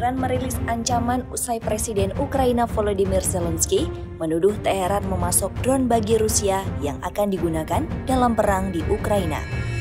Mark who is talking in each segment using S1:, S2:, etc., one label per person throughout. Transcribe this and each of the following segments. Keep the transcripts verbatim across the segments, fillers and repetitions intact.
S1: Iran merilis ancaman usai Presiden Ukraina Volodymyr Zelensky menuduh Teheran memasok drone bagi Rusia yang akan digunakan dalam perang di Ukraina.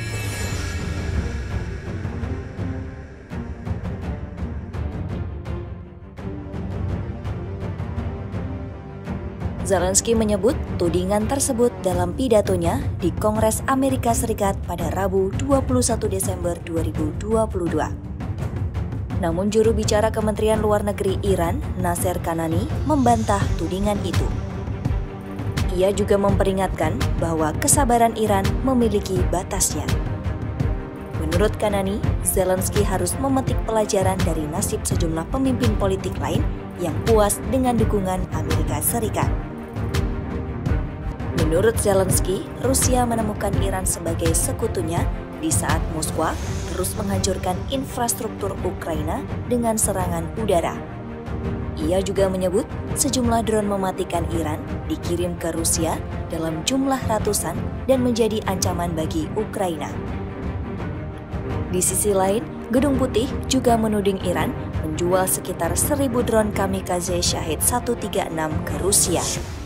S1: Zelensky menyebut tudingan tersebut dalam pidatonya di Kongres Amerika Serikat pada Rabu dua puluh satu Desember dua ribu dua puluh dua. Namun juru bicara Kementerian Luar Negeri Iran, Naser Kanani, membantah tudingan itu. Ia juga memperingatkan bahwa kesabaran Iran memiliki batasnya. Menurut Kanani, Zelensky harus memetik pelajaran dari nasib sejumlah pemimpin politik lain yang puas dengan dukungan Amerika Serikat. Menurut Zelensky, Rusia menemukan Iran sebagai sekutunya di saat Moskwa terus menghancurkan infrastruktur Ukraina dengan serangan udara. Ia juga menyebut sejumlah drone mematikan Iran dikirim ke Rusia dalam jumlah ratusan dan menjadi ancaman bagi Ukraina. Di sisi lain, Gedung Putih juga menuding Iran menjual sekitar seribu drone kamikaze Shahed seratus tiga puluh enam ke Rusia.